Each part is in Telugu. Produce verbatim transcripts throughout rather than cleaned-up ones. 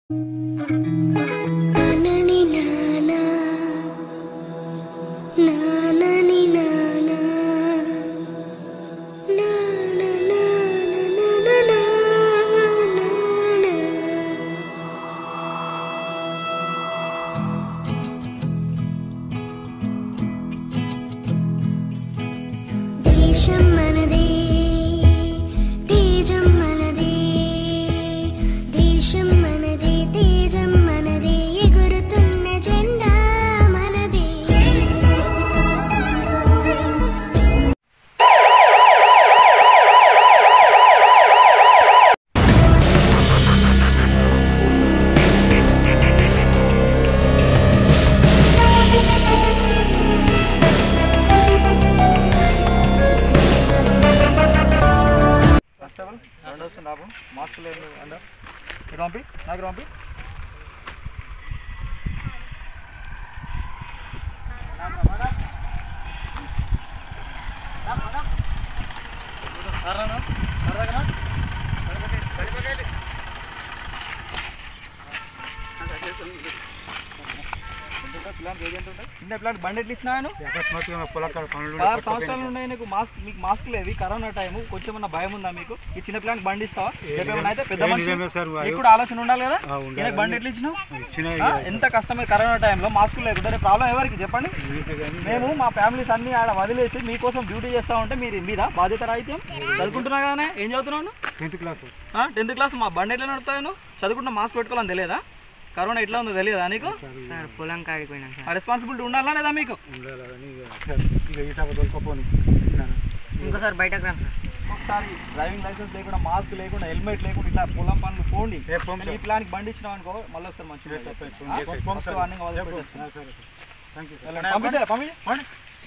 मास्क ले अंदर रॉम्पी नाक रॉम्पी చిన్న ప్లాంట్ బండి ఎట్లా ఇచ్చినా పదహారు సంవత్సరాలు ఉన్నాయి నీకు మాస్క్ మీకు మాస్క్ లేదు కరోనా టైం కొంచెం ఏమన్నా భయం ఉందా మీకు ఈ చిన్న ప్లాంట్ బండి ఇస్తావా అయితే పెద్ద మనిషి మీకు కూడా ఆలోచన ఉండాలి కదా ఈయనకు బండి ఎట్లా ఇచ్చినావు ఎంత కష్టమే కరోనా టైంలో మాస్క్ లేకుండా ప్రాబ్లం ఎవరికి చెప్పండి మేము మా ఫ్యామిలీస్ అన్ని ఆడ వదిలేసి మీకోసం డ్యూటీ చేస్తా ఉంటే మీరు మీద బాధ్యత రాయిత్యం చదువుకుంటున్నా కానీ ఏం చదువుతున్నాను టెన్త్ క్లాస్ టెన్త్ క్లాస్ మా బండి ఎట్లా నడుపుతాను చదువుకుంటున్నా మాస్క్ పెట్టుకోవాలని తెలియదా కరోనా ఎట్లా ఉందో తెలియదా నీకు పొలం కాడిపోయినా రెస్పాన్సిబిలిటీ ఉండాలా లేదా మీకు ఇంకోసారి బయటకు రా ఒకసారి డ్రైవింగ్ లైసెన్స్ లేకుండా మాస్క్ లేకుండా హెల్మెట్ లేకుండా ఇట్లా పొలం పనులు పోండి ఈ ప్లాన్కి బండి ఇచ్చినాం అనుకో మళ్ళీ ఒకసారి మంచిగా పంపించారా పంపించండి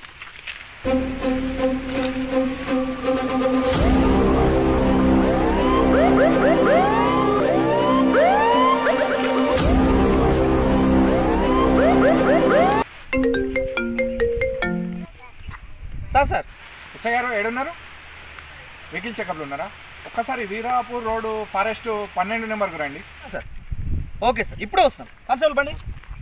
సార్ సార్ ఎస్ఐ గారు ఏడున్నారు వెహికల్ చెకప్లో ఉన్నారా ఒక్కసారి వీరాపూర్ రోడ్డు ఫారెస్ట్ పన్నెండు నెంబర్కు రండి సార్ ఓకే సార్ ఇప్పుడే వస్తున్నాం కానిస్టేబుల్ బండి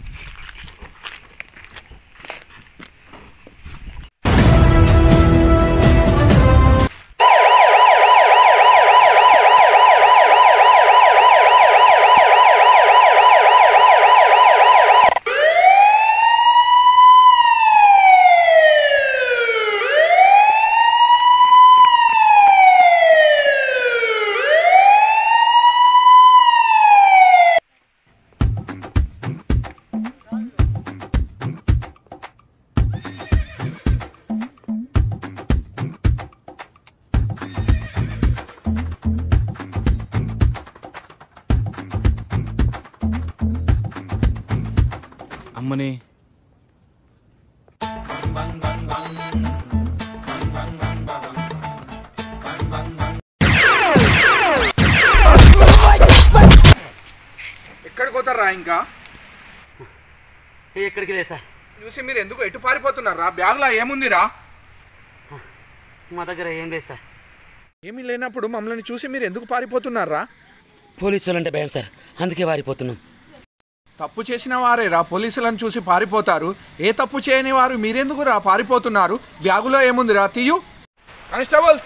అమ్మని ఎక్కడికి పోతారా ఇంకా ఎక్కడికి లేదు సార్ చూసి మీరు ఎందుకు ఎటు పారిపోతున్నారా బ్యాగ్లో ఏముందిరా మా దగ్గర ఏం లేదు సార్ ఏమీ లేనప్పుడు మమ్మల్ని చూసి మీరు ఎందుకు పారిపోతున్నారా పోలీసులు అంటే భయం సార్ అందుకే పారిపోతున్నాం తప్పు చేసిన వారేరా పోలీసులను చూసి పారిపోతారు ఏ తప్పు చేయని వారు మీరెందుకు రా పారిపోతున్నారు బ్యాగులో ఏముందిరా తీయు కానిస్టేబుల్స్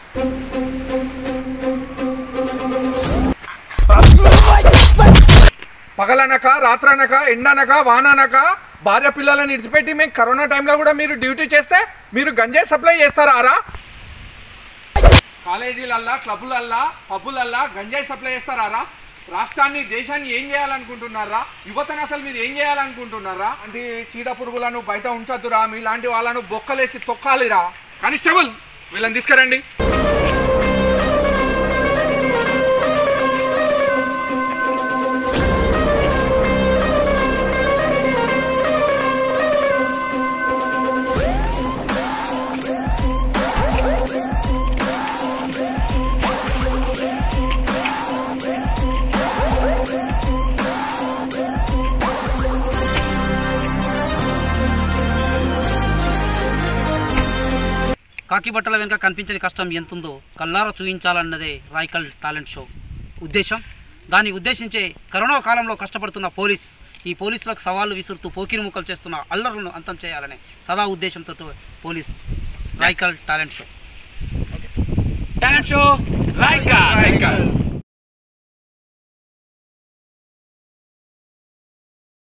పగలనక రాత్రనక ఎండనక వాననక భార్య పిల్లలను ఇడిచిపెట్టి మేము కరోనా టైంలో కూడా మీరు డ్యూటీ చేస్తే మీరు గంజాయి సప్లై చేస్తారా కాలేజీలల్లా క్లబ్బులల్లా పబ్బులల్లా గంజాయి సప్లై చేస్తారా రాష్ట్రాన్ని దేశాన్ని ఏం చేయాలనుకుంటున్నారా యువతను అసలు మీరు ఏం చేయాలనుకుంటున్నారా అంటే చీడ పురుగులను బయట ఉంచొద్దురా మీలాంటి వాళ్ళను బొక్కలేసి తొక్కాలిరా కానిస్టేబుల్ వీళ్ళని తీసుకురండి కాకి బట్టల వెనుక కనిపించని కష్టం ఎంతుందో కల్లారా చూపించాలన్నదే రాయకల్ టాలెంట్ షో ఉద్దేశం దాన్ని ఉద్దేశించే కరోనా కాలంలో కష్టపడుతున్న పోలీస్ ఈ పోలీసులకు సవాళ్లు విసురుతూ పోకిరి ముక్కలు చేస్తున్న అల్లర్లను అంతం చేయాలనే సదా ఉద్దేశంతో police Raikal talent show talent show Raikal.